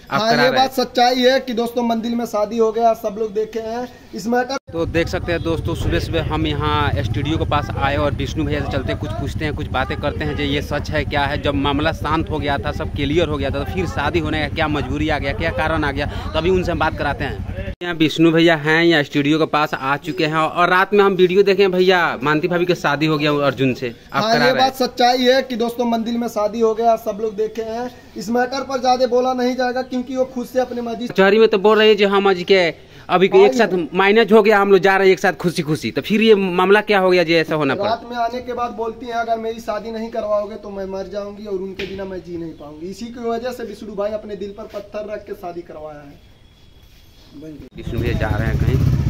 आप हाँ, ये बात सच्चाई है कि दोस्तों मंदिर में शादी हो गया, सब लोग देखे हैं इस मैटर। तो देख सकते हैं दोस्तों, सुबह सुबह हम यहाँ स्टूडियो के पास आए और विष्णु भैया से चलते कुछ पूछते हैं, कुछ बातें करते हैं जो ये सच है क्या है। जब मामला शांत हो गया था, सब क्लियर हो गया था, तो फिर शादी होने का क्या मजबूरी आ गया, क्या कारण आ गया, तो अभी उनसे हम बात कराते हैं। यहाँ विष्णु भैया हैं, यहाँ स्टूडियो के पास आ चुके हैं और रात में हम वीडियो देखे भैया, मानती भाभी की शादी हो गया अर्जुन से। हाँ, ये बात सच्चाई है कि दोस्तों मंदिर में शादी हो गया, सब लोग देखे हैं। इस मैटर पर ज्यादा बोला नहीं जाएगा क्योंकि वो खुद से अपने मर्जी कचहरी में तो बोल रहे हैं जो हम आज के अभी एक साथ माइनस हो गया, हम लोग जा रहे हैं एक साथ खुशी खुशी, तो फिर ये मामला क्या हो गया जी ऐसा होना पड़ा? रात में आने के बाद बोलती हैं अगर मेरी शादी नहीं करवाओगे तो मैं मर जाऊंगी और उनके बिना मैं जी नहीं पाऊंगी। इसी की वजह से विष्णु भाई अपने दिल पर पत्थर रख के शादी करवाया है। विष्णु भैया जा रहे हैं कहीं।